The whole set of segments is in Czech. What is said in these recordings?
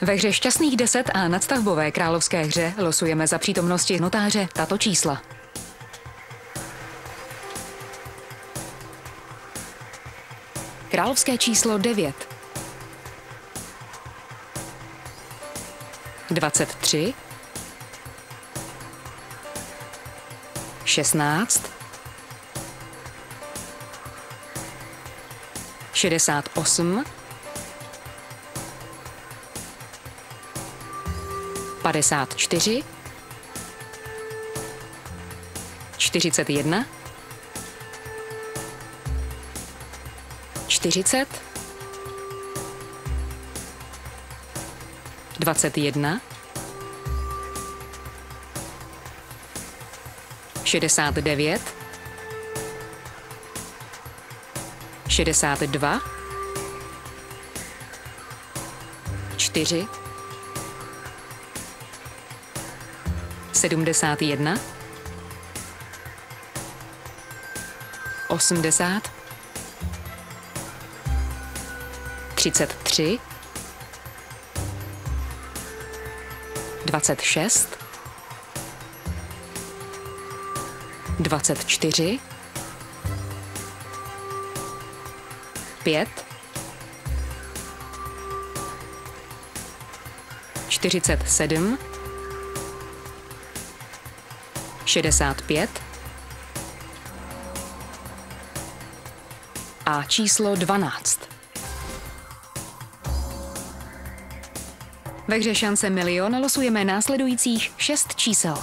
Ve hře Šťastných 10 a nadstavbové královské hře losujeme za přítomnosti notáře tato čísla. Královské číslo 9, 23, 16, 68, 54, 41, 40, 21, 69, 62, 4, 71, 80, 33, 26, 24, 5, 47, 65 a číslo 12. Ve hře Šance milion losujeme následujících 6 čísel.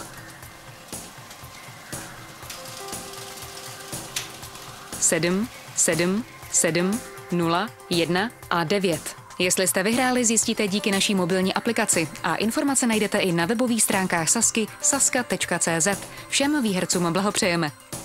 7, 7, 7, 0, 1 a 9. Jestli jste vyhráli, zjistíte díky naší mobilní aplikaci a informace najdete i na webových stránkách Sazky saska.cz. Všem výhercům blahopřejeme.